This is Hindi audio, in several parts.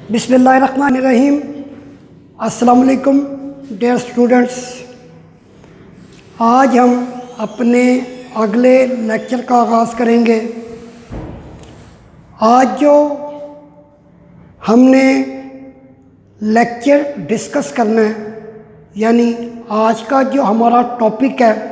बिस्मिल्लाहिर्रहमानिर्रहीम। अस्सलाम वालेकुम डियर स्टूडेंट्स। आज हम अपने अगले लेक्चर का आगाज़ करेंगे। आज जो हमने लेक्चर डिस्कस करना है, यानी आज का जो हमारा टॉपिक है,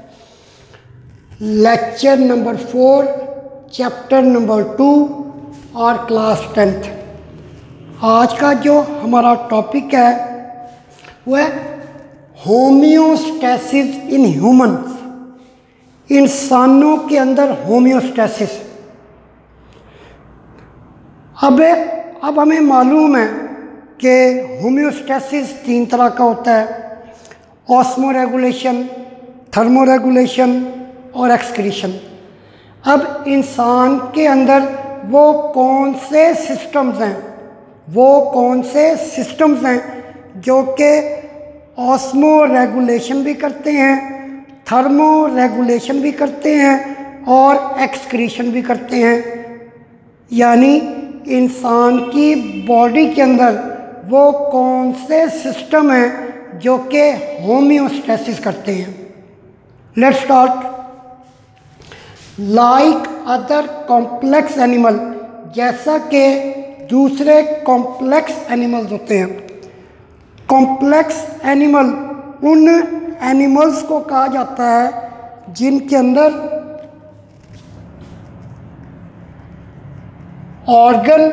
लेक्चर नंबर 4 चैप्टर नंबर 2 और क्लास 10th। आज का जो हमारा टॉपिक है वो है होम्योस्टैसिस इन ह्यूमंस, इंसानों के अंदर होम्योस्टैसिस। अब हमें मालूम है कि होम्योस्टैसिस 3 तरह का होता है: ऑस्मोरेगुलेशन, थर्मोरेगुलेशन और एक्सक्रीशन। अब इंसान के अंदर वो कौन से सिस्टम्स हैं जो कि ऑस्मो रेगुलेशन भी करते हैं, थर्मो रेगुलेशन भी करते हैं और एक्सक्रीशन भी करते हैं। यानी इंसान की बॉडी के अंदर वो कौन से सिस्टम हैं जो कि होम्योस्टैसिस करते हैं। Let's start. Like other complex animal, जैसा कि दूसरे कॉम्प्लेक्स एनिमल्स होते हैं। कॉम्प्लेक्स एनिमल उन एनिमल्स को कहा जाता है जिनके अंदर ऑर्गन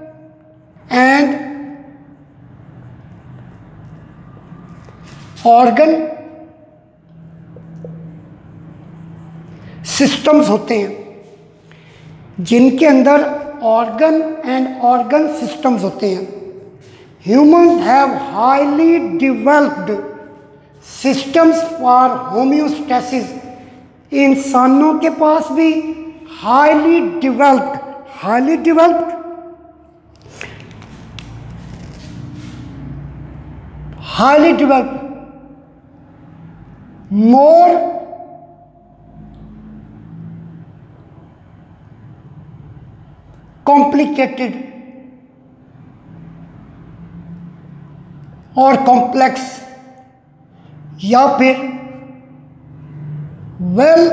सिस्टम्स होते हैं, जिनके अंदर ऑर्गन सिस्टम्स होते हैं। Humans have highly developed systems for homeostasis. इंसानों के पास भी हाईली डिवेल्प्ड मोर कॉम्प्लिकेटेड और कॉम्प्लेक्स, या फिर वेल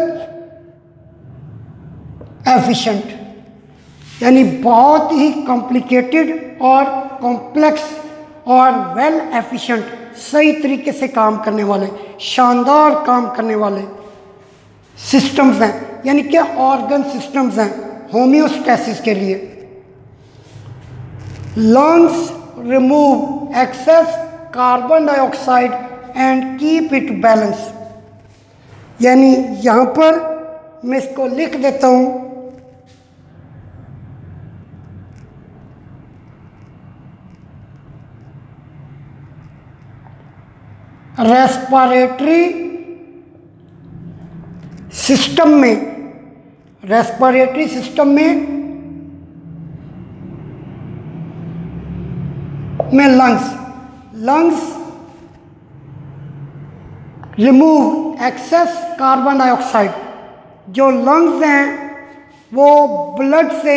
एफिशिएंट, यानी बहुत ही कॉम्प्लिकेटेड और कॉम्प्लेक्स और वेल एफिशिएंट, सही तरीके से काम करने वाले, शानदार काम करने वाले सिस्टम्स हैं, यानी क्या ऑर्गन सिस्टम्स हैं होम्योस्टैसिस के लिए। Lungs remove excess carbon dioxide and keep it balance. यानी यहाँ पर मैं इसको लिख देता हूँ, रेस्पिरेटरी सिस्टम में lungs remove excess carbon dioxide. जो लंग्स हैं वो ब्लड से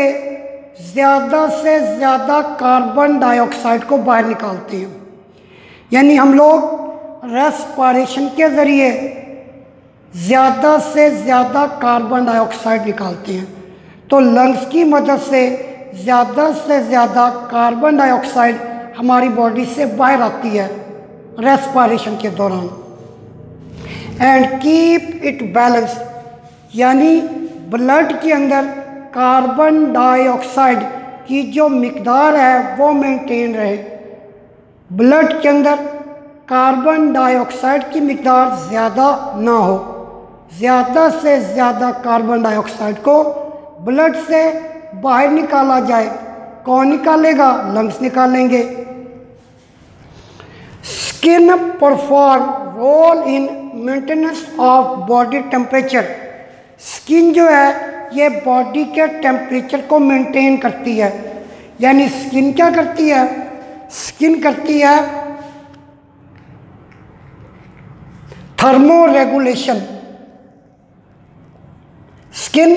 ज़्यादा कार्बन डाइऑक्साइड को बाहर निकालते हैं। यानी हम लोग रेस्पिरेशन के ज़रिए ज़्यादा से ज़्यादा कार्बन डाइऑक्साइड निकालते हैं। तो लंग्स की मदद से ज़्यादा कार्बन डाइऑक्साइड हमारी बॉडी से बाहर आती है रेस्पिरेशन के दौरान। एंड कीप इट बैलेंस, यानी ब्लड के अंदर कार्बन डाइऑक्साइड की जो मिकदार है वो मेंटेन रहे। ब्लड के अंदर कार्बन डाइऑक्साइड की मिकदार ज़्यादा ना हो। ज़्यादा से ज़्यादा कार्बन डाइऑक्साइड को ब्लड से बाहर निकाला जाए। कौन निकालेगा? लंग्स निकालेंगे। Skin perform role in maintenance of body temperature. Skin जो है ये बॉडी के टेम्परेचर को मेंटेन करती है। यानी स्किन क्या करती है? स्किन करती है thermoregulation. Skin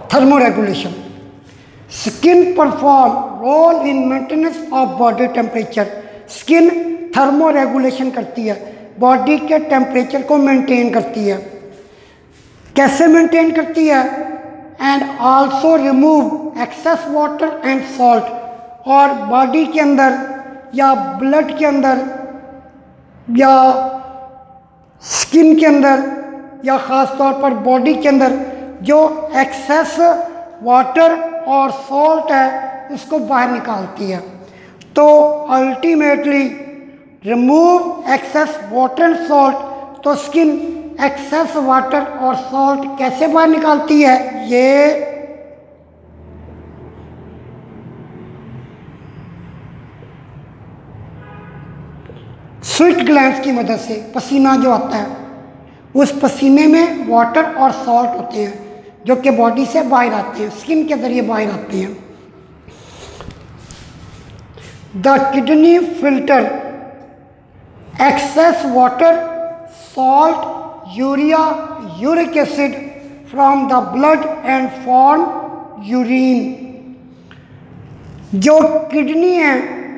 thermoregulation. Skin perform role in maintenance of body temperature. Skin thermoregulation करती है, बॉडी के टेम्परेचर को मेंटेन करती है. कैसे मेंटेन करती है? And also remove excess water and salt. और बॉडी के अंदर या ब्लड के अंदर या स्किन के अंदर या ख़ास तौर पर बॉडी के अंदर जो एक्सेस वाटर और सॉल्ट है उसको बाहर निकालती है. तो ultimately remove excess water and salt. तो स्किन एक्सेस वाटर और सॉल्ट कैसे बाहर निकालती है? ये स्वेट ग्लैंड्स की मदद से. पसीना जो आता है उस पसीने में वाटर और सॉल्ट होते हैं जो कि बॉडी से बाहर आते हैं, स्किन के ज़रिए बाहर आते हैं. The kidney filter excess water, salt, urea, uric acid from the blood and form urine. जो किडनी है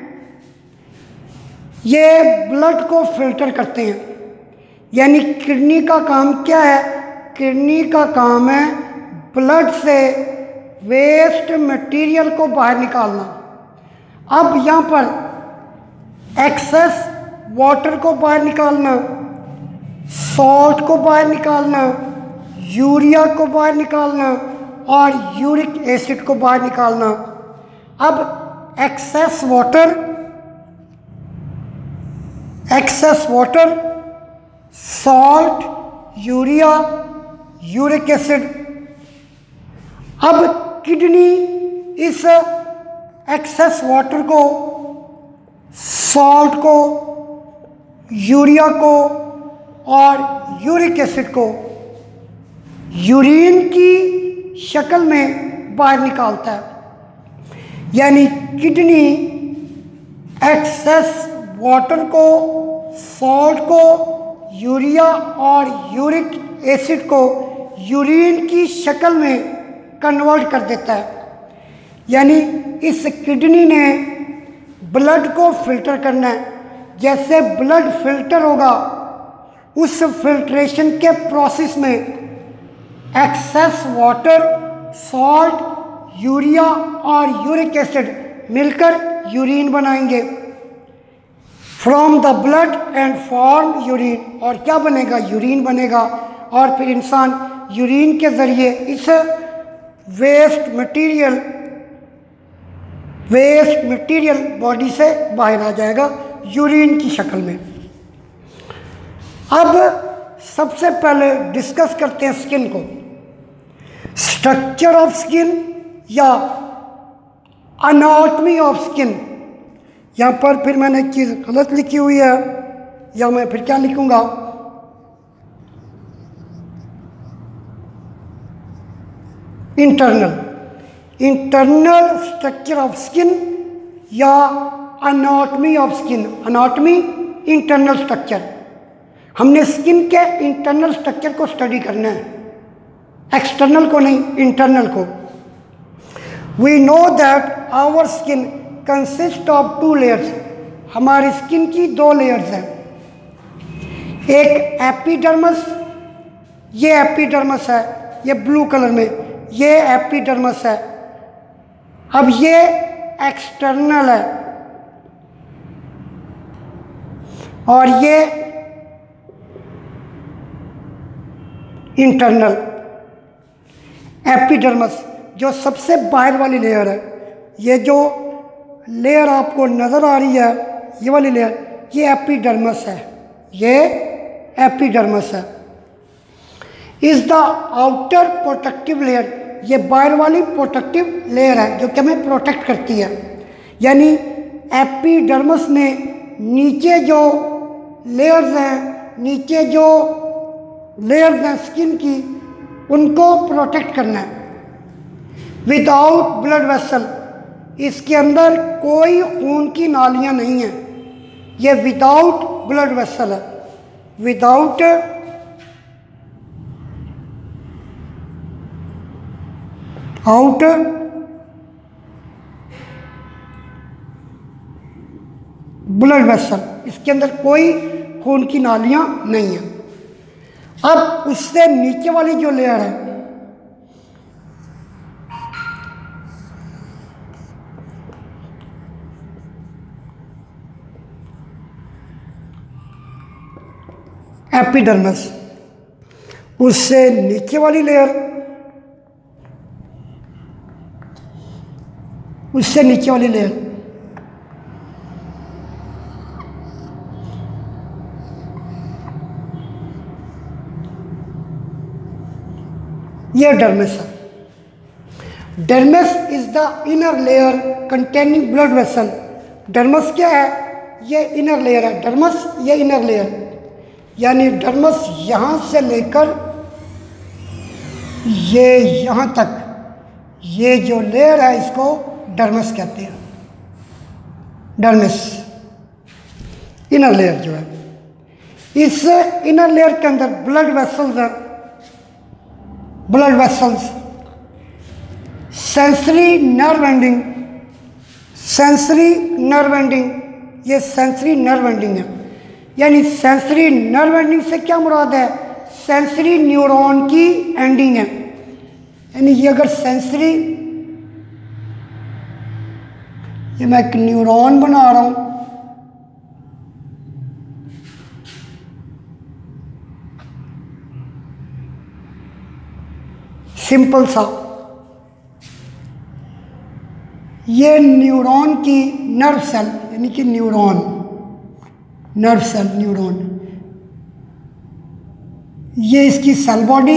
ये ब्लड को फिल्टर करते हैं. यानी किडनी का काम क्या है? किडनी का काम है ब्लड से वेस्ट मटेरियल को बाहर निकालना. अब यहाँ पर एक्सेस वाटर को बाहर निकालना, सॉल्ट को बाहर निकालना, यूरिया को बाहर निकालना और यूरिक एसिड को बाहर निकालना. अब excess water, salt, urea, uric acid. अब किडनी इस एक्सेस वाटर को, सॉल्ट को, यूरिया को और यूरिक एसिड को यूरिन की शक्ल में बाहर निकालता है. यानी किडनी एक्सेस वाटर को, सॉल्ट को, यूरिया और यूरिक एसिड को यूरिन की शक्ल में कन्वर्ट कर देता है. यानी इस किडनी ने ब्लड को फिल्टर करना है. जैसे ब्लड फिल्टर होगा उस फिल्ट्रेशन के प्रोसेस में एक्सेस वाटर, सॉल्ट, यूरिया और यूरिक एसिड मिलकर यूरिन बनाएंगे. From the blood and form urine. और क्या बनेगा? यूरिन बनेगा. और फिर इंसान यूरिन के ज़रिए इस वेस्ट मटेरियल बॉडी से बाहर आ जाएगा यूरिन की शक्ल में. अब सबसे पहले डिस्कस करते हैं स्किन को. स्ट्रक्चर ऑफ स्किन या अनाटमी ऑफ स्किन. यहाँ पर फिर मैंने एक चीज़ गलत लिखी हुई है, या मैं फिर क्या लिखूँगा? इंटरनल स्ट्रक्चर ऑफ स्किन या anatomy of skin. Anatomy internal structure. हमने स्किन के इंटरनल स्ट्रक्चर को स्टडी करना है, एक्सटर्नल को नहीं, इंटरनल को. We know that our skin consist of 2 layers. हमारी स्किन की 2 लेयर्स हैं. एक एपिडर्मस, ये एपिडर्मस है, ये ब्लू कलर में, ये एपिडर्मस है. अब ये एक्सटर्नल है और ये इंटरनल. एपिडर्मस जो सबसे बाहर वाली लेयर है, ये जो लेयर आपको नज़र आ रही है, ये वाली लेयर, ये एपिडर्मस है. ये एपिडर्मस है. Is the outer protective layer. ये बाहर वाली प्रोटेक्टिव लेयर है जो कि हमें प्रोटेक्ट करती है. यानी एपिडर्मस में नीचे जो लेयर्स हैं स्किन की, उनको प्रोटेक्ट करना है. Without blood vessel. इसके अंदर कोई खून की नालियाँ नहीं हैं. ये विदाउट ब्लड वेसल है. विदाउट आउट ब्लड वेसल, इसके अंदर कोई खून की नालियां नहीं है। अब उससे नीचे वाली जो लेयर है, एपिडर्मिस, उससे नीचे वाली लेयर, उससे नीचे वाली लेयर, ये डर्मिस है। Dermis is the inner layer containing blood vessel. Dermis क्या है? ये इनर लेयर है। डर्मिस ये इनर लेयर, यानी डर्मिस यहाँ से लेकर ये यहाँ तक, ये जो लेयर है इसको डर्मिस कहते हैं। डर्मिस इनर लेयर जो है, इस इनर लेयर के अंदर ब्लड वेसल्स है। Blood vessels, sensory nerve ending, sensory nerve ending, ये सेंसरी नर्व एंडिंग है। यानी सेंसरी नर्व एंडिंग से क्या मुराद है? सेंसरी न्यूरॉन की एंडिंग है। यानी ये अगर सेंसरी, ये मैं एक न्यूरॉन बना रहा हूं, सिंपल सा, ये न्यूरॉन की नर्व सेल, यानी कि न्यूरॉन, नर्व सेल, न्यूरॉन, ये इसकी सेल बॉडी,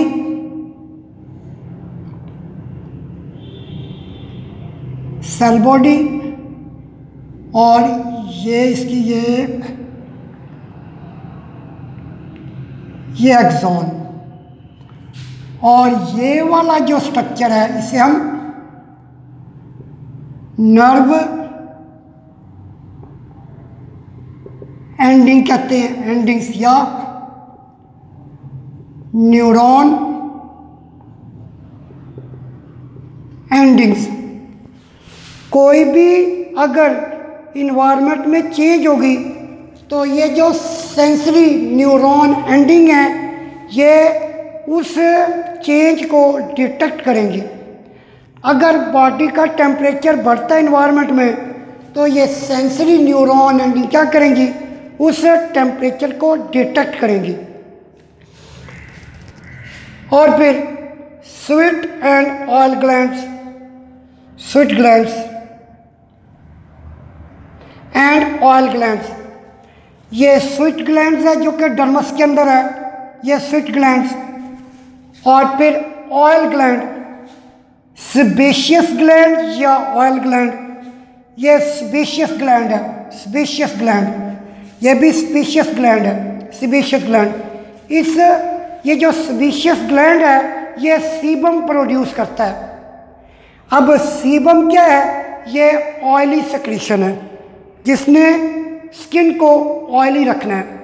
सेल बॉडी, और ये इसकी ये एक्सॉन, और ये वाला जो स्ट्रक्चर है इसे हम नर्व एंडिंग कहते हैं, एंडिंग्स या न्यूरॉन एंडिंग्स। कोई भी अगर इन्वायरमेंट में चेंज होगी तो ये जो सेंसरी न्यूरॉन एंडिंग है ये उस चेंज को डिटेक्ट करेंगी। अगर बॉडी का टेम्परेचर बढ़ता है इन्वायरमेंट में तो ये सेंसरी न्यूरॉन एंडिंग क्या करेंगी? उस टेम्परेचर को डिटेक्ट करेंगी। और फिर sweat and oil glands, sweat glands and oil glands, ये स्वीट ग्लैंड्स है जो कि डर्मस के अंदर है, ये स्वीट ग्लैंड्स। और फिर ऑयल ग्लैंड, सेबेशियस ग्लैंड या ऑयल ग्लैंड, ये सेबेशियस ग्लैंड है, सेबेशियस ग्लैंड, ये भी स्पेशियस ग्लैंड है, सेबेशियस ग्लैंड। इस ये जो सेबेशियस ग्लैंड है ये सीबम प्रोड्यूस करता है। अब सीबम क्या है? ये ऑयली सेक्रीशन है जिसने स्किन को ऑयली रखना है।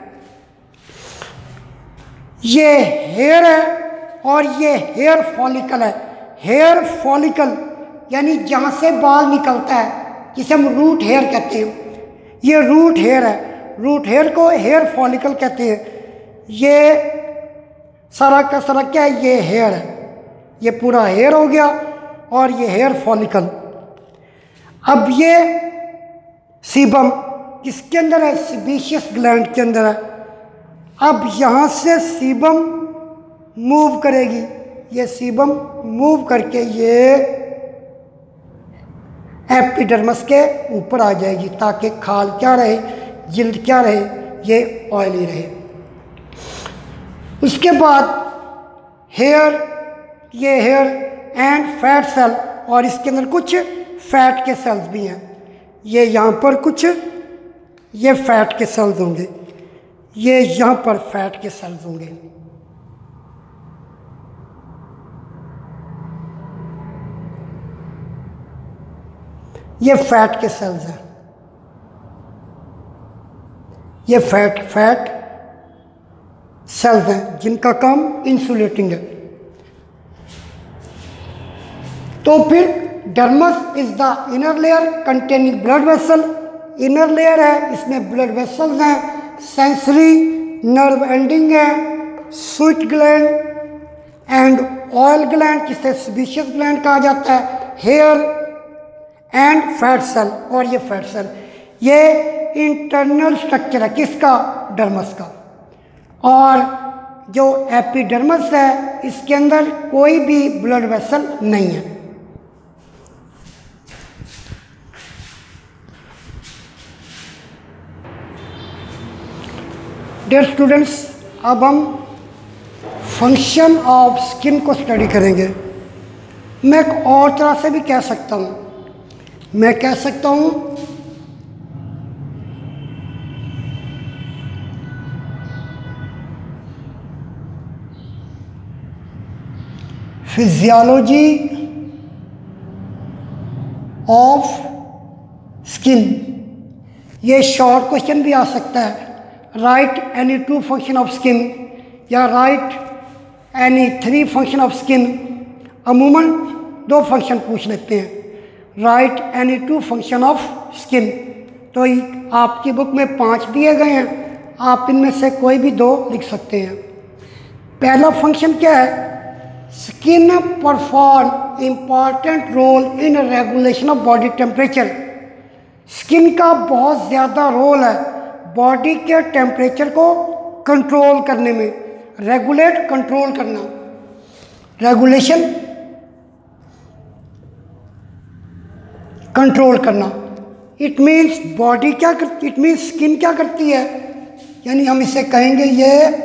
ये हेयर है और ये हेयर फॉलिकल है। हेयर फॉलिकल यानी जहाँ से बाल निकलता है, जिसे हम रूट हेयर कहते हैं, ये रूट हेयर है। रूट हेयर को हेयर फॉलिकल कहते हैं। ये सारा का सारा क्या है? ये हेयर है, ये पूरा हेयर हो गया और ये हेयर फॉलिकल। अब ये सीबम किसके अंदर है? सेबेशियस ग्लैंड के अंदर है। अब यहाँ से सीबम मूव करेगी, ये सीबम मूव करके ये एपिडर्मिस के ऊपर आ जाएगी ताकि खाल क्या रहे, जिल्द क्या रहे, ये ऑयली रहे। उसके बाद हेयर, ये हेयर एंड फैट सेल, और इसके अंदर कुछ फैट के सेल्स भी हैं। ये यहाँ पर कुछ ये फैट के सेल्स होंगे, ये यहाँ पर फैट के सेल्स होंगे। ये फैट के सेल्स हैं, ये फैट सेल्स हैं जिनका काम इंसुलेटिंग है। तो फिर dermis is the inner layer containing blood vessel, inner layer है, इसमें ब्लड वेसल्स हैं, सेंसरी नर्व एंडिंग है, sweat gland and oil gland जिसे सेबेशियस ग्लैंड कहा जाता है, हेयर एंड फैट सेल। और ये फैट सेल ये इंटरनल स्ट्रक्चर है किसका? डर्मस का। और जो एपिडर्मस है इसके अंदर कोई भी ब्लड वेसल नहीं है। डियर स्टूडेंट्स, अब हम फंक्शन ऑफ स्किन को स्टडी करेंगे। मैं एक और तरह से भी कह सकता हूँ, मैं कह सकता हूँ फिजियोलॉजी ऑफ स्किन। ये शॉर्ट क्वेश्चन भी आ सकता है, write any 2 function of skin या write any 3 function of skin. अमूमन 2 फंक्शन पूछ लेते हैं, write any 2 function of skin. तो आपकी बुक में 5 दिए गए हैं, आप इनमें से कोई भी 2 लिख सकते हैं। पहला फंक्शन क्या है? Skin perform important role in regulation of body temperature. स्किन का बहुत ज़्यादा रोल है बॉडी के टेम्परेचर को कंट्रोल करने में। रेगुलेट कंट्रोल करना, रेगुलेशन कंट्रोल करना। इट मीन्स बॉडी क्या करती, इट मीन्स स्किन क्या करती है, यानी हम इसे कहेंगे ये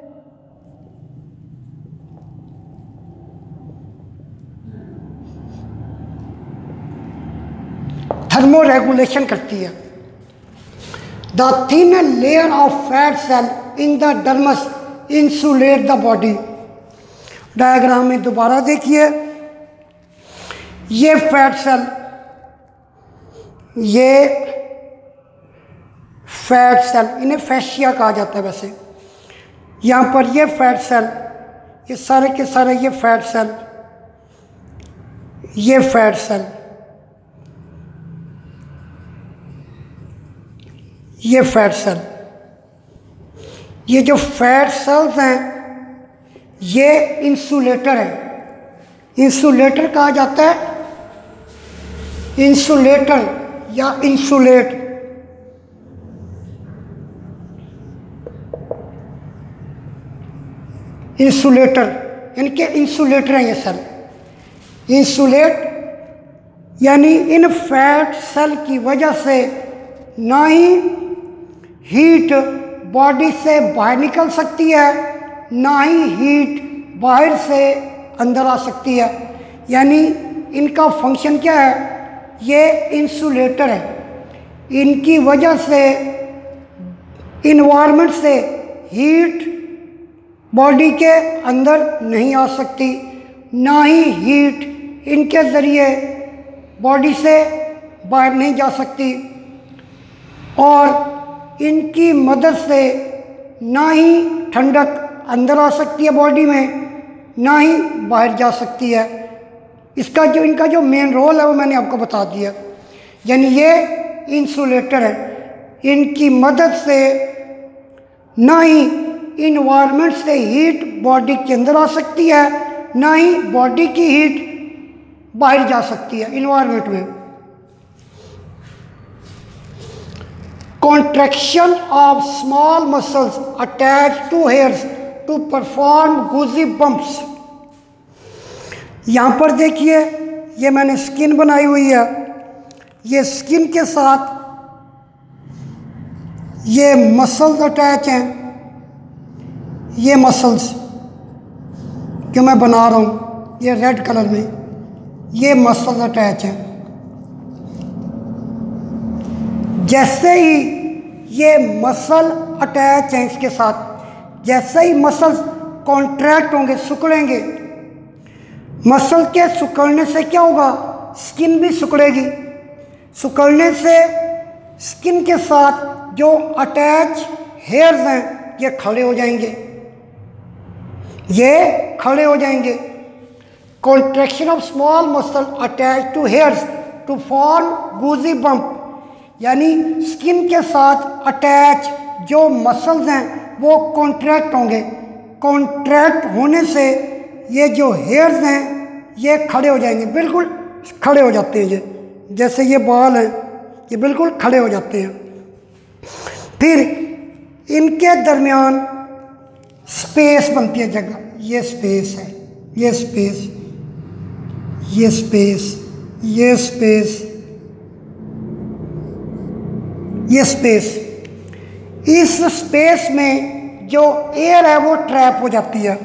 थर्मो रेगुलेशन करती है। The thin layer of fat cell in the dermis insulate the body. Diagram में दोबारा देखिए, ये फैट सेल, ये फैट सेल, इन्हें फैशिया कहा जाता है वैसे। यहाँ पर ये फैट सेल, ये सारे के सारे ये फैट सेल, ये फैट सेल, ये फैट सेल, ये जो फैट सेल्स हैं ये इंसुलेटर है। इंसुलेटर कहा जाता है, इंसुलेटर या इंसुलेट। इंसुलेटर इनके इंसुलेटर हैं ये सेल। इंसुलेट यानी इन फैट सेल की वजह से ना ही हीट बॉडी से बाहर निकल सकती है, ना ही हीट बाहर से अंदर आ सकती है। यानी इनका फंक्शन क्या है? ये इंसुलेटर है। इनकी वजह से इन्वायरमेंट से हीट बॉडी के अंदर नहीं आ सकती, ना ही हीट इनके ज़रिए बॉडी से बाहर नहीं जा सकती, और इनकी मदद से ना ही ठंडक अंदर आ सकती है बॉडी में, ना ही बाहर जा सकती है। इसका जो इनका जो मेन रोल है वो मैंने आपको बता दिया। यानी ये इंसुलेटर है, इनकी मदद से ना ही इन्वायरमेंट से हीट बॉडी के अंदर आ सकती है, ना ही बॉडी की हीट बाहर जा सकती है इन्वायरमेंट में। Contraction of small muscles attached to hairs to perform goosey bumps। यहाँ पर देखिए, ये मैंने स्किन बनाई हुई है, ये स्किन के साथ ये मसल्स अटैच हैं। ये मसल्स जो मैं बना रहा हूँ ये रेड कलर में, ये मसल्स अटैच हैं। जैसे ही ये मसल अटैच हैं इसके साथ, जैसे ही मसल्स कॉन्ट्रैक्ट होंगे, सिकुड़ेंगे, मसल के सिकुड़ने से क्या होगा? स्किन भी सिकुड़ेगी। सिकुड़ने से स्किन के साथ जो अटैच हेयर्स हैं ये खड़े हो जाएंगे, ये खड़े हो जाएंगे। Contraction of small muscle attach to hairs to form goosey bump, यानी स्किन के साथ अटैच जो मसल्स हैं वो कॉन्ट्रैक्ट होंगे। कॉन्ट्रैक्ट होने से ये जो हेयर्स हैं ये खड़े हो जाएंगे, बिल्कुल खड़े हो जाते हैं। ये जैसे ये बाल हैं ये बिल्कुल खड़े हो जाते हैं। फिर इनके दरमियान स्पेस बनती है, जगह, ये स्पेस है, ये स्पेस, ये स्पेस, ये स्पेस, ये स्पेस। इस स्पेस में जो एयर है वो ट्रैप हो जाती है।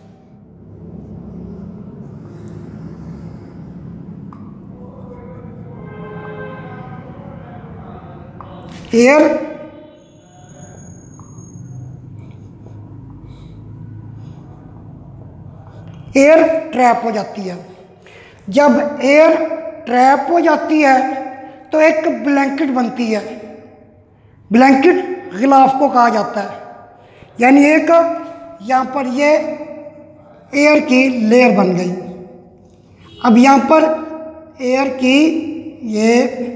एयर ट्रैप हो जाती है। जब एयर ट्रैप हो जाती है तो एक ब्लैंकेट बनती है। ब्लैंकेट गिलाफ को कहा जाता है, यानी एक यहाँ पर ये एयर की लेयर बन गई। अब यहाँ पर एयर की ये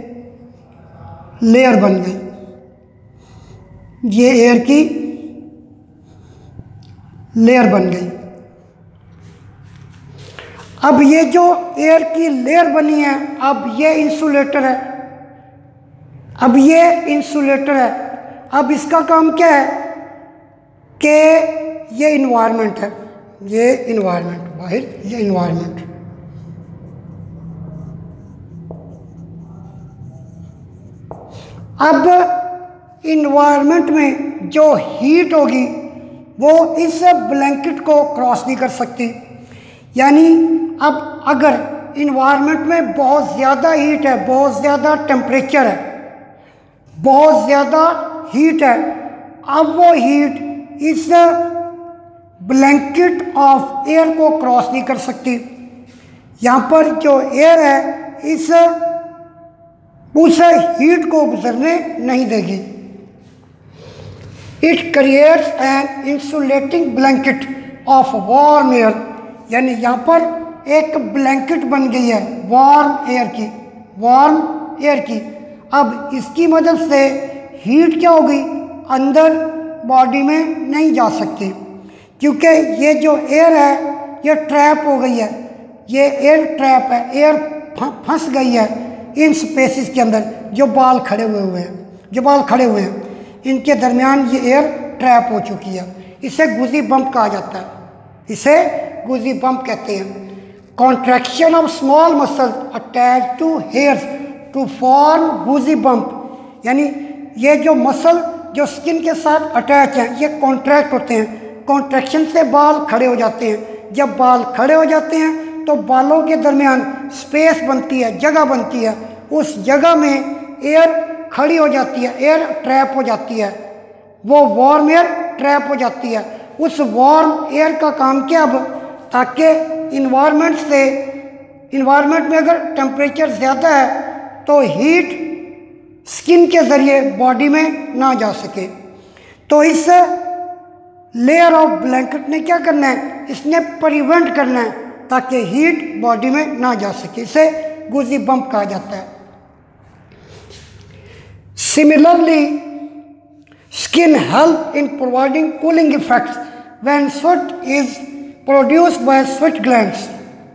लेयर बन गई, ये एयर की लेयर बन गई। अब ये जो एयर की लेयर बनी है, अब ये इंसुलेटर है, अब ये इंसुलेटर है। अब इसका काम क्या है कि ये इन्वायरमेंट है, ये इन्वायरमेंट, बाहर ये इन्वायरमेंट। अब इन्वायरमेंट में जो हीट होगी वो इस ब्लैंकेट को क्रॉस नहीं कर सकती। यानी अब अगर इन्वायरमेंट में बहुत ज़्यादा हीट है, बहुत ज़्यादा टेम्परेचर है, बहुत ज़्यादा हीट है, अब वो हीट इस ब्लैंकेट ऑफ एयर को क्रॉस नहीं कर सकती। यहाँ पर जो एयर है इस उस हीट को गुजरने नहीं देगी। It creates an insulating blanket of warm air, यानी यहाँ पर एक ब्लैंकेट बन गई है वार्म एयर की, वार्म एयर की। अब इसकी मदद से हीट क्या होगी, अंदर बॉडी में नहीं जा सकती, क्योंकि ये जो एयर है ये ट्रैप हो गई है, ये एयर ट्रैप है, एयर फंस गई है इन स्पेसिस के अंदर। जो बाल खड़े हुए हैं, जो बाल खड़े हुए हैं, इनके दरमियान ये एयर ट्रैप हो चुकी है। इसे गूजी बम्प कहा जाता है, इसे गूजी बम्प कहते हैं। Contraction of small muscles attach to hairs to form goosey bump, यानी ये जो मसल जो स्किन के साथ अटैच हैं ये कॉन्ट्रैक्ट होते हैं। कॉन्ट्रैक्शन से बाल खड़े हो जाते हैं। जब बाल खड़े हो जाते हैं तो बालों के दरमियान स्पेस बनती है, जगह बनती है। उस जगह में एयर खड़ी हो जाती है, एयर ट्रैप हो जाती है, वो वार्म एयर ट्रैप हो जाती है। उस वार्म एयर का काम क्या, अब ताकि इन्वायरमेंट से, इन्वायरमेंट में अगर टेम्परेचर ज़्यादा है तो हीट स्किन के ज़रिए बॉडी में ना जा सके। तो इस लेयर ऑफ ब्लैंकेट ने क्या करना है, इसने प्रिवेंट करना है ताकि हीट बॉडी में ना जा सके। इसे गूजी बम्प कहा जाता है। Similarly skin help in providing cooling effects when sweat is produced by sweat glands.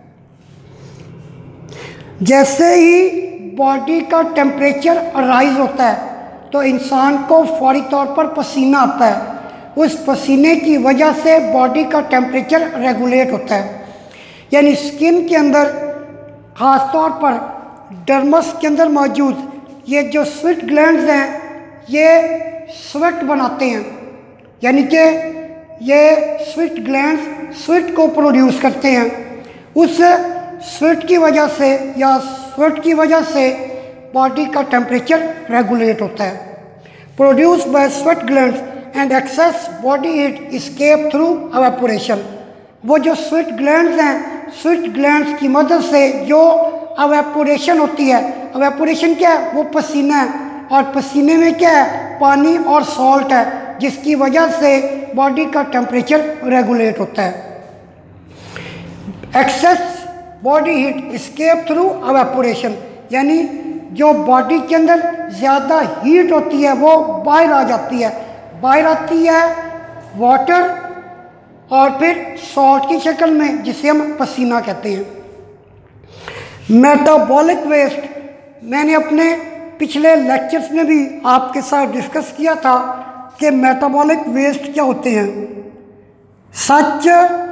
जैसे ही बॉडी का टेम्परेचर राइज होता है तो इंसान को फौरी तौर पर पसीना आता है। उस पसीने की वजह से बॉडी का टेम्परेचर रेगुलेट होता है। यानी स्किन के अंदर, ख़ास तौर पर डर्मस के अंदर मौजूद ये जो स्वेट ग्लैंड्स हैं ये स्वेट बनाते हैं, यानी कि ये स्वेट ग्लैंड्स स्वेट को प्रोड्यूस करते हैं। उस स्वेट की वजह से या स्वेट की वजह से बॉडी का टेम्परेचर रेगुलेट होता है। Produce by sweat glands and excess body heat escape through evaporation. वो जो स्वेट ग्लैंड्स हैं, स्वेट ग्लैंड्स की मदद से जो एवेपोरेशन होती है, एवेपोरेशन क्या है, वो पसीना है, और पसीने में क्या है, पानी और सॉल्ट है, जिसकी वजह से बॉडी का टेम्परेचर रेगुलेट होता है। Excess body heat escape through evaporation, यानी जो बॉडी के अंदर ज़्यादा हीट होती है वो बाहर आ जाती है, बाहर आती है वाटर और फिर सॉल्ट की शक्ल में, जिसे हम पसीना कहते हैं। मेटाबॉलिक वेस्ट मैंने अपने पिछले लेक्चर्स में भी आपके साथ डिस्कस किया था कि मेटाबॉलिक वेस्ट क्या होते हैं। Such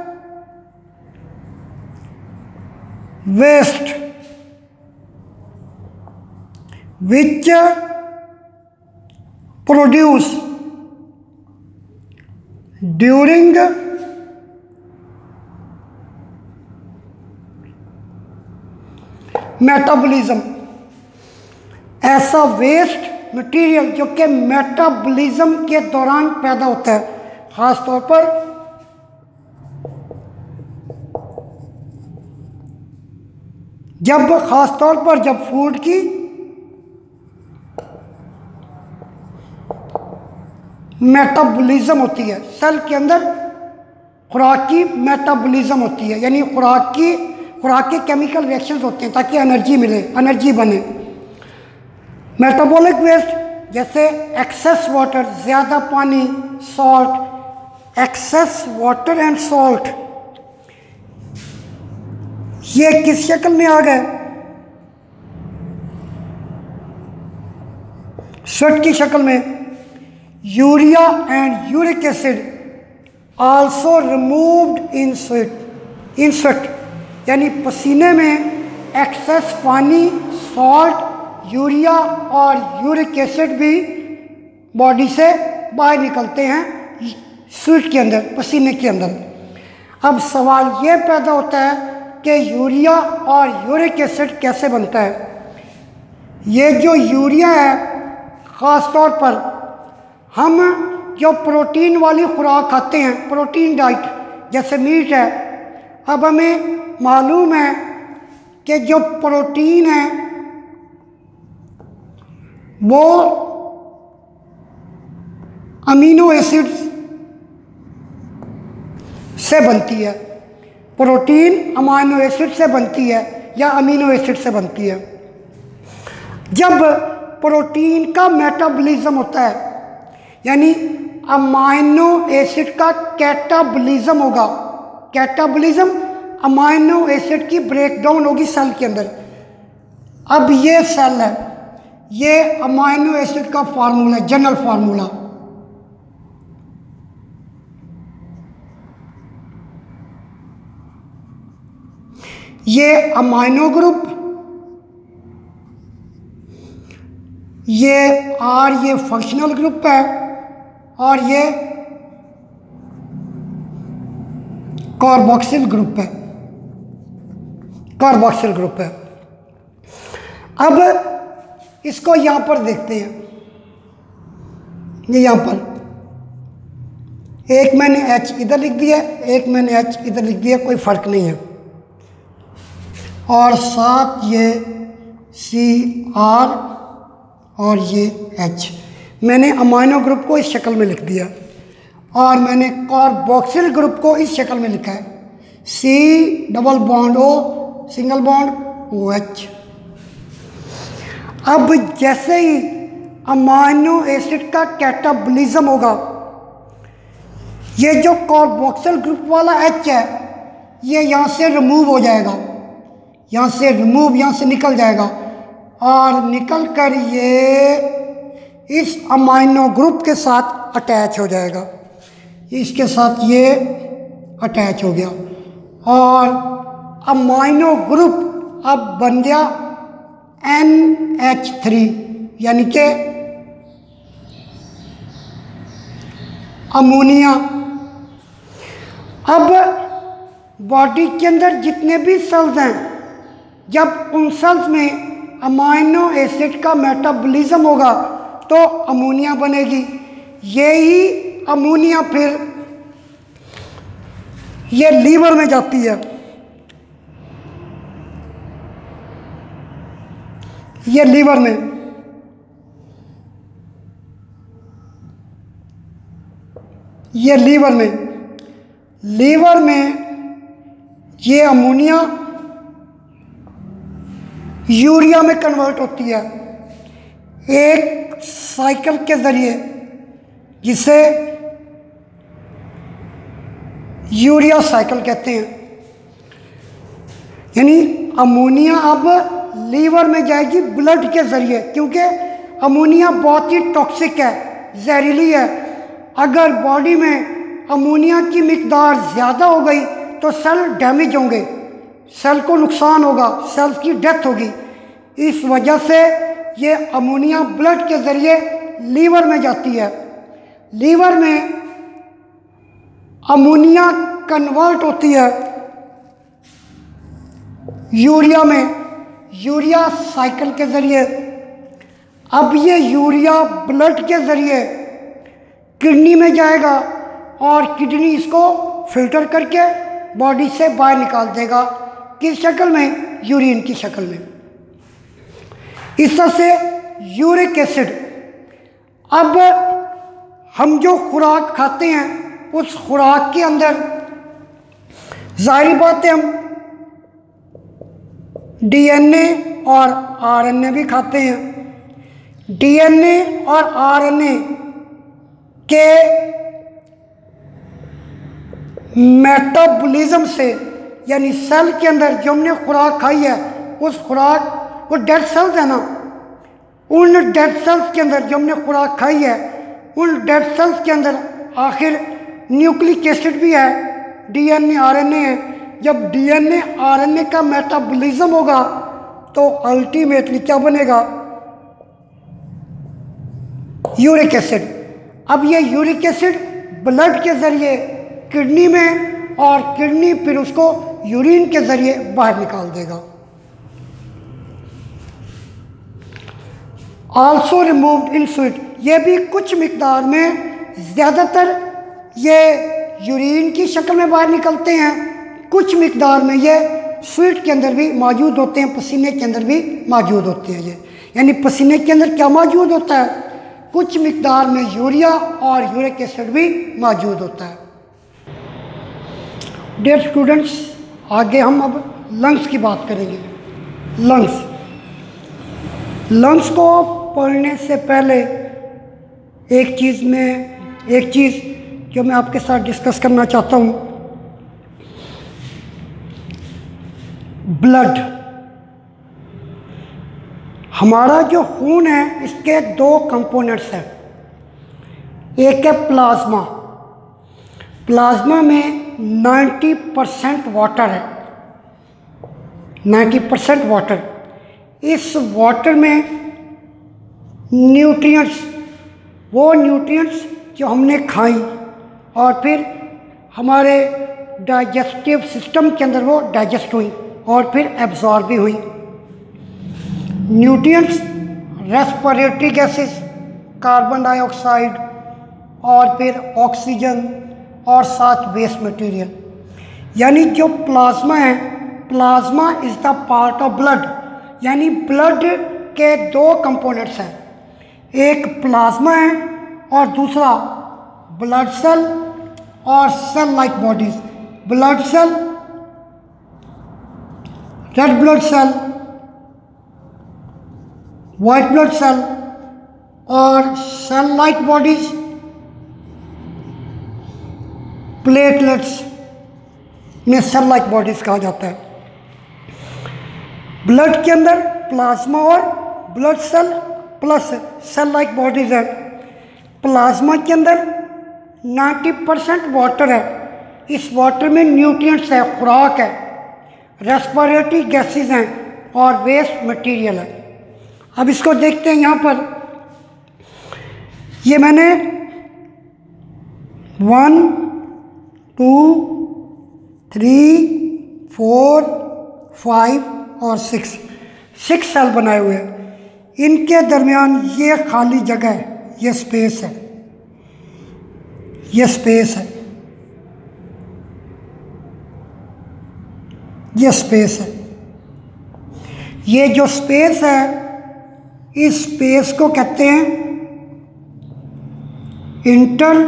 waste which produce during metabolism, ऐसा वेस्ट मटेरियल जो कि मेटाबॉलिज्म के दौरान पैदा होता है, ख़ास तौर पर जब फूड की मेटाबॉलिज्म होती है, सेल के अंदर खुराक की मेटाबॉलिज्म होती है, यानी खुराक के केमिकल रिएक्शंस होते हैं ताकि एनर्जी मिले, एनर्जी बने। मेटाबॉलिक वेस्ट जैसे एक्सेस वाटर, ज़्यादा पानी, salt, excess water and salt, ये किस शक्ल में आ गए? स्वेट की शक्ल में। Urea and uric acid also removed in sweat, यानी पसीने में एक्सेस पानी, सॉल्ट, यूरिया और यूरिक एसिड भी बॉडी से बाहर निकलते हैं स्वेट के अंदर, पसीने के अंदर। अब सवाल ये पैदा होता है कि यूरिया और यूरिक एसिड कैसे बनता है। ये जो यूरिया है, ख़ास तौर पर हम जो प्रोटीन वाली खुराक खाते हैं, प्रोटीन डाइट जैसे मीट है, अब हमें मालूम है कि जो प्रोटीन है वो अमीनो एसिड्स से बनती है, प्रोटीन अमीनो एसिड से बनती है या अमीनो एसिड से बनती है। जब प्रोटीन का मेटाबॉलिज्म होता है, यानी अमाइनो एसिड का कैटाबॉलिज्म होगा, कैटाबॉलिज्म अमाइनो एसिड की ब्रेकडाउन होगी सेल के अंदर। अब ये सेल है, ये अमाइनो एसिड का फार्मूला, जनरल फार्मूला, ये अमाइनो ग्रुप, ये आर, ये फंक्शनल ग्रुप है और ये कार्बोक्सिल ग्रुप है, कार्बोक्सिल ग्रुप है। अब इसको यहां पर देखते हैं, ये यहां पर एक मैंने H इधर लिख दिया, एक मैंने H इधर लिख दिया, कोई फर्क नहीं है। और साथ ये CR और ये H, मैंने अमाइनो ग्रुप को इस शक्ल में लिख दिया और मैंने कार्बोक्सिल ग्रुप को इस शक्ल में लिखा है, C double bond O single bond OH। अब जैसे ही अमाइनो एसिड का कैटाबॉलिज्म होगा, ये जो कार्बोक्सिल ग्रुप वाला H है ये यहाँ से रिमूव हो जाएगा, यहाँ से रिमूव, यहाँ से निकल जाएगा और निकल कर ये इस अमाइनो ग्रुप के साथ अटैच हो जाएगा, इसके साथ ये अटैच हो गया और अमाइनो ग्रुप अब बन गया NH3, यानी कि अमोनिया। अब बॉडी के अंदर जितने भी सेल्स हैं, जब उन सेल्स में अमाइनो एसिड का मेटाबॉलिज्म होगा तो अमोनिया बनेगी। यही अमोनिया फिर ये लीवर में जाती है, ये लीवर में, ये लीवर में ये अमोनिया यूरिया में कन्वर्ट होती है एक साइकिल के ज़रिए जिसे यूरिया साइकिल कहते हैं। यानी अमोनिया अब लीवर में जाएगी ब्लड के ज़रिए, क्योंकि अमोनिया बहुत ही टॉक्सिक है, जहरीली है। अगर बॉडी में अमोनिया की मिकदार ज़्यादा हो गई तो सेल डैमेज होंगे, सेल को नुकसान होगा, सेल की डेथ होगी। इस वजह से ये अमोनिया ब्लड के ज़रिए लीवर में जाती है। लीवर में अमोनिया कन्वर्ट होती है यूरिया में, यूरिया साइकिल के ज़रिए। अब ये यूरिया ब्लड के ज़रिए किडनी में जाएगा और किडनी इसको फिल्टर करके बॉडी से बाहर निकाल देगा। किस शक्ल में? यूरिन की शक्ल में। इस तरह से यूरिक एसिड, अब हम जो खुराक खाते हैं उस खुराक के अंदर ज़ाहिर बात है हम डीएनए और आरएनए भी खाते हैं। डीएनए और आरएनए के मेटाबॉलिज्म से, यानी सेल के अंदर जो हमने खुराक खाई है उस खुराक, वो डेड सेल्स है ना, उन डेड सेल्स के अंदर जो हमने खुराक खाई है उन डेड सेल्स के अंदर आखिर न्यूक्लिक एसिड भी है, डीएनए आरएनए है। जब डीएनए आरएनए का मेटाबॉलिज्म होगा तो अल्टीमेटली क्या बनेगा? Uric acid. अब ये यूरिक एसिड ब्लड के ज़रिए किडनी में, और किडनी फिर उसको यूरिन के ज़रिए बाहर निकाल देगा। आल्सो रिमूव्ड इन फ्लूइड, ये भी कुछ मिकदार में, ज़्यादातर ये यूरिन की शक्ल में बाहर निकलते हैं, कुछ मिकदार में ये फ्लूइड के अंदर भी मौजूद होते हैं, पसीने के अंदर भी मौजूद होते हैं। ये यानी पसीने के अंदर क्या मौजूद होता है? कुछ मिकदार में यूरिया और यूरिक एसिड भी मौजूद होता है। डियर स्टूडेंट्स, आगे हम अब लंग्स की बात करेंगे। लंग्स को पढ़ने से पहले एक चीज़ जो मैं आपके साथ डिस्कस करना चाहता हूँ, ब्लड। हमारा जो खून है इसके दो कंपोनेंट्स हैं। एक है प्लाज्मा। प्लाज्मा में 90% वाटर है, 90% वाटर। इस वाटर में न्यूट्रिएंट्स, वो न्यूट्रिएंट्स जो हमने खाई और फिर हमारे डाइजेस्टिव सिस्टम के अंदर वो डाइजेस्ट हुई और फिर एब्जॉर्ब भी हुई। Nutrients, respiratory gases, carbon dioxide और फिर ऑक्सीजन और साथ वेस्ट मटेरियल। यानी जो प्लाज्मा है, plasma is the part of blood. यानी ब्लड के दो कंपोनेंट्स हैं, एक प्लाज्मा है और दूसरा ब्लड सेल और cell like bodies. Blood cell, red blood cell, white blood cell और सेल लाइक बॉडीज, प्लेटलेट्स में सेल लाइक बॉडीज कहा जाता है। ब्लड के अंदर प्लाज्मा और blood cell plus cell like bodies है। प्लाज्मा के अंदर 90% वाटर है। इस वाटर में न्यूट्रिएंट्स है, खुराक है, रेस्पिरेटरी गैसेस हैं और वेस्ट मटेरियल है। अब इसको देखते हैं। यहाँ पर ये मैंने 1 2 3 4 5 और 6 सेल बनाए हुए हैं। इनके दरमियान ये खाली जगह है, ये स्पेस है, ये स्पेस है, ये स्पेस है। ये जो स्पेस है, इस स्पेस को कहते हैं inter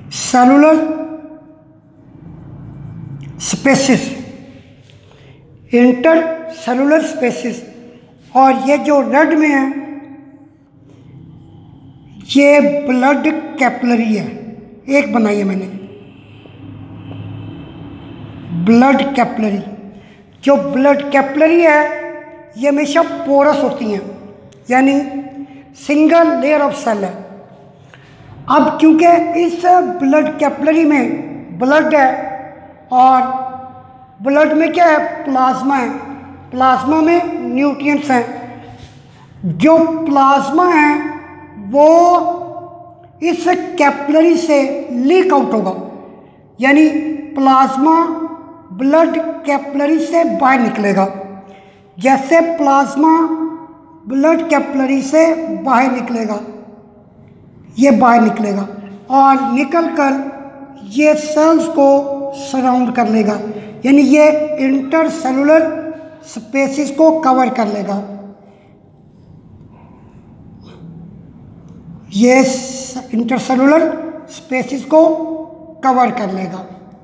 cellular spaces. Intercellular spaces, और ये जो रेड में है ये ब्लड कैपिलरी है। एक बनाई है मैंने, ब्लड कैपिलरी। जो ब्लड कैपिलरी है ये हमेशा पोरस होती हैं, यानी सिंगल लेयर ऑफ सेल है। अब क्योंकि इस ब्लड कैपिलरी में ब्लड है और ब्लड में क्या है, प्लाज्मा है, प्लाज्मा में न्यूट्रिएंट्स हैं। जो प्लाज्मा है वो इस कैपिलरी से लीक आउट होगा, यानी प्लाज्मा ब्लड कैपिलरी से बाहर निकलेगा। जैसे प्लाज्मा ब्लड कैपिलरी से बाहर निकलेगा, ये बाहर निकलेगा और निकलकर ये सेल्स को सराउंड कर लेगा, यानी ये इंटरसेलुलर स्पेसिस को कवर कर लेगा। ये इंटरसेलुलर स्पेसिस को कवर कर लेगा।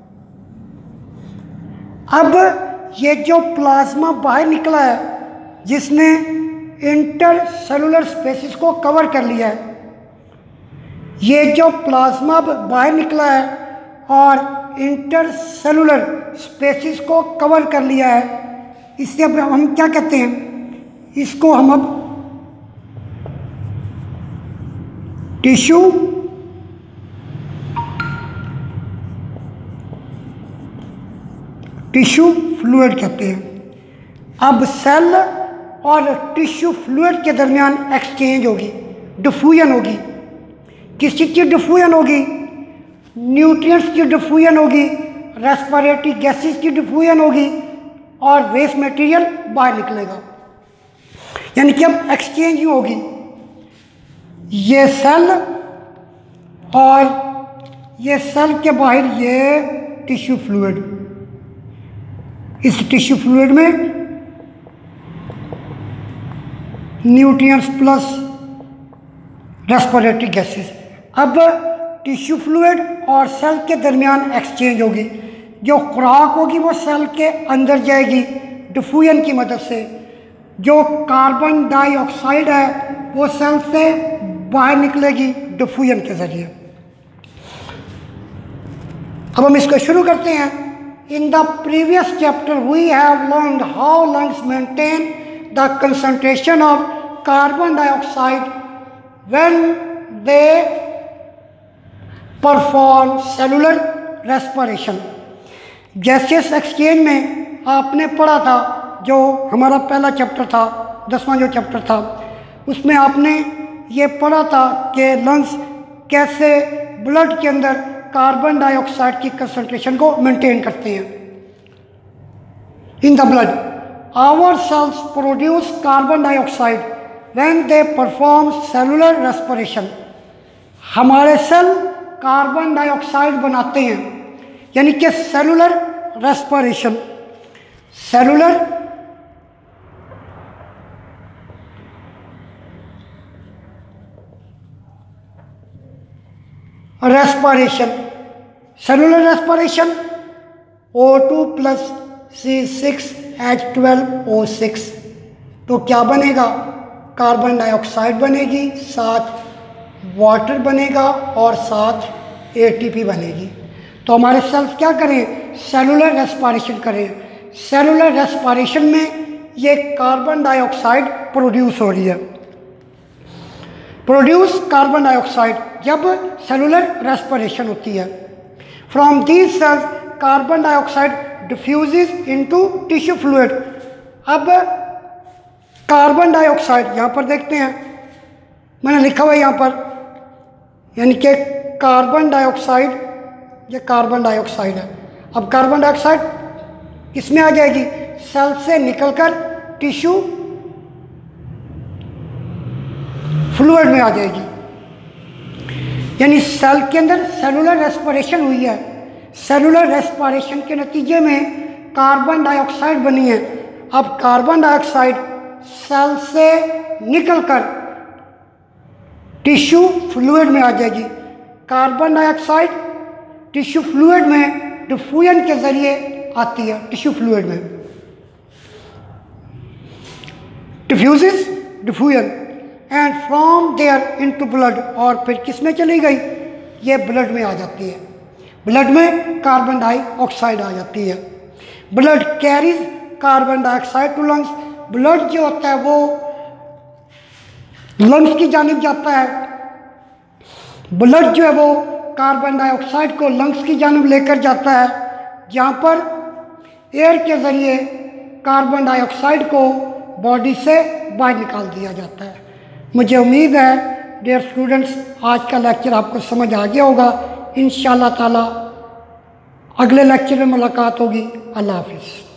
अब ये जो प्लाज्मा बाहर निकला है जिसने इंटरसेलुलर स्पेसिस को कवर कर लिया है, ये जो प्लाज्मा बाहर निकला है और इंटरसेलुलर स्पेसिस को कवर कर लिया है, इससे अब हम क्या कहते हैं, इसको हम अब टिश्यू फ्लूइड कहते हैं। अब सेल और टिश्यू फ्लूइड के दरमियान एक्सचेंज होगी, डिफ्यूजन होगी। किस चीज़ की डिफ्यूजन होगी? न्यूट्रिएंट्स की डिफ्यूजन होगी, रेस्पिरेटरी गैसेस की डिफ्यूजन होगी और वेस्ट मटेरियल बाहर निकलेगा, यानी कि अब एक्सचेंज ही होगी। ये सेल और ये सेल के बाहर ये टिश्यू फ्लूइड, इस टिश्यू फ्लूइड में न्यूट्रिएंट्स प्लस रेस्पिरेटरी गैसेस। अब टिश्यू फ्लूइड और सेल के दरमियान एक्सचेंज होगी। जो खुराक होगी वो सेल के अंदर जाएगी डिफ्यूजन की मदद से। जो कार्बन डाइऑक्साइड है वो सेल से बाहर निकलेगी डिफ्यूजन के ज़रिए। अब हम इसको शुरू करते हैं। In the previous chapter, we have learned how lungs maintain the concentration of carbon dioxide when they perform cellular respiration. Gaseous exchange में आपने पढ़ा था, जो हमारा पहला चैप्टर था, 10वां जो चैप्टर था, उसमें आपने ये पढ़ा था कि लंग्स कैसे ब्लड के अंदर कार्बन डाइऑक्साइड की कंसंट्रेशन को मेंटेन करते हैं। In the blood our cells produce carbon dioxide when they perform cellular respiration. हमारे सेल कार्बन डाइऑक्साइड बनाते हैं, यानी कि cellular respiration. Cellular respiration, cellular respiration O2 plus C6H12O6, तो क्या बनेगा? कार्बन डाइऑक्साइड बनेगी, साथ वाटर बनेगा और साथ ATP बनेगी। तो हमारे सेल्स क्या करें? सेलुलर रेस्पिरेशन करें। सेलुलर रेस्पिरेशन में ये कार्बन डाइऑक्साइड प्रोड्यूस हो रही है। प्रोड्यूस कार्बन डाइऑक्साइड जब सेलुलर रेस्पिरेशन होती है। From these cells carbon dioxide diffuses into tissue fluid. अब कार्बन डाइऑक्साइड यहाँ पर देखते हैं, मैंने लिखा हुआ है यहाँ पर, यानी कि कार्बन डाइऑक्साइड, ये कार्बन डाइऑक्साइड है। अब कार्बन डाइऑक्साइड किस में आ जाएगी? सेल से निकलकर टिश्यू फ्लूइड में आ जाएगी, यानी सेल के अंदर सेलुलर रेस्पिरेशन हुई है। सेलुलर रेस्पिरेशन के नतीजे में कार्बन डाइऑक्साइड बनी है। अब कार्बन डाइऑक्साइड सेल से निकलकर टिश्यू फ्लूइड में आ जाएगी। कार्बन डाइऑक्साइड टिश्यू फ्लूइड में डिफ्यूजन के ज़रिए आती है, टिश्यू फ्लूइड में। Diffuse diffusion and from there into blood, और फिर किस में चली गई, ये ब्लड में आ जाती है, ब्लड में कार्बन डाइऑक्साइड आ जाती है। Blood carries carbon dioxide to lungs, blood जो होता है वो लंग्स की जानिब जाता है, ब्लड जो है वो कार्बन डाइऑक्साइड को लंग्स की जानिब लेकर जाता है, जहाँ पर एयर के ज़रिए कार्बन डाइऑक्साइड को बॉडी से बाहर निकाल दिया जाता है। मुझे उम्मीद है डियर स्टूडेंट्स आज का लेक्चर आपको समझ आ गया होगा। इंशाअल्लाह ताला अगले लेक्चर में मुलाकात होगी। अल्लाह हाफिज़।